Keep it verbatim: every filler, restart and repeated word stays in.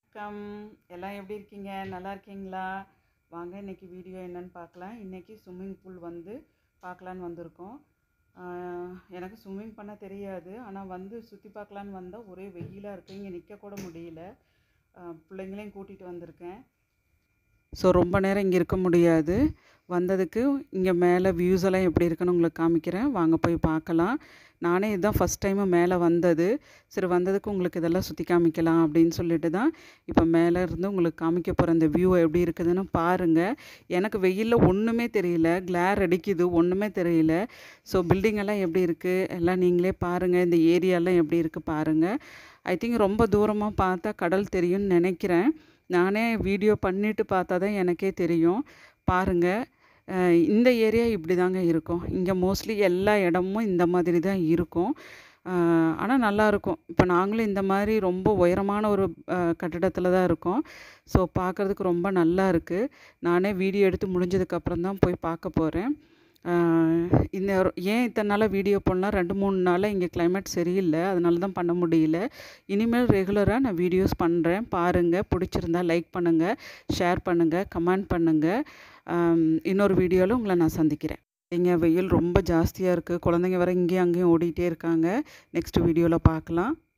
வணக்கம் எல்லாம் எப்படி இருக்கீங்க? நல்லா இருக்கீங்களா? வாங்க இன்னைக்கு வீடியோ என்னன்னு பார்க்கலாம். இன்னைக்கு ஸ்விம்மிங் பூல் வந்து பார்க்கலான்னு வந்திருக்கோம். எனக்கு ஸ்விம்மிங் பண்ண தெரியாது, ஆனால் வந்து சுற்றி பார்க்கலான்னு வந்தால் ஒரே வெயிலாக இருக்குது, இங்கே நிற்க கூட முடியல. பிள்ளைங்களையும் கூட்டிகிட்டு வந்திருக்கேன். ஸோ ரொம்ப நேரம் இங்கே இருக்க முடியாது. வந்ததுக்கு இங்கே மேலே வியூஸ் எல்லாம் எப்படி இருக்குன்னு உங்களுக்கு காமிக்கிறேன், வாங்க போய் பார்க்கலாம். நானே இதுதான் ஃபஸ்ட் டைமு மேலே வந்தது. சரி வந்ததுக்கு உங்களுக்கு இதெல்லாம் சுற்றி காமிக்கலாம் அப்படின்னு சொல்லிட்டு தான் இப்போ மேலே இருந்து உங்களுக்கு காமிக்க போகிற இந்த வியூ எப்படி இருக்குதுன்னு பாருங்கள். எனக்கு வெயிலில் ஒன்றுமே தெரியல, கிளார் அடிக்குது, ஒன்றுமே தெரியல. ஸோ பில்டிங்கெல்லாம் எப்படி இருக்குது எல்லாம் நீங்களே பாருங்கள். இந்த ஏரியாலாம் எப்படி இருக்குது பாருங்கள். ஐ திங்க் ரொம்ப தூரமாக பார்த்தா கடல் தெரியும்னு நினைக்கிறேன். நானே வீடியோ பண்ணிவிட்டு பார்த்தா தான் எனக்கே தெரியும். பாருங்கள், இந்த ஏரியா இப்படி தாங்க இருக்கும். இங்கே மோஸ்ட்லி எல்லா இடமும் இந்த மாதிரி தான் இருக்கும். ஆனால் நல்லாயிருக்கும். இப்போ நாங்களும் இந்த மாதிரி ரொம்ப உயரமான ஒரு கட்டிடத்தில் தான் இருக்கோம். ஸோ பார்க்குறதுக்கு ரொம்ப நல்லா இருக்குது. நானே வீடியோ எடுத்து முடிஞ்சதுக்கப்புறம் தான் போய் பார்க்க போகிறேன். இந்த ஏன் இத்தனை நாளாக வீடியோ போடலாம், ரெண்டு மூணு நாளாக இங்கே கிளைமேட் சரியில்லை, அதனால தான் பண்ண முடியல. இனிமேல் ரெகுலராக நான் வீடியோஸ் பண்ணுறேன். பாருங்கள், பிடிச்சிருந்தா லைக் பண்ணுங்கள், ஷேர் பண்ணுங்கள், கமெண்ட் பண்ணுங்கள். இன்னொரு வீடியோவில் உங்களை நான் சந்திக்கிறேன். இங்கே வெயில் ரொம்ப ஜாஸ்தியாக இருக்குது, குழந்தைங்க வர இங்கேயும் அங்கேயும் ஓடிட்டே இருக்காங்க. நெக்ஸ்ட் வீடியோவில் பார்க்கலாம்.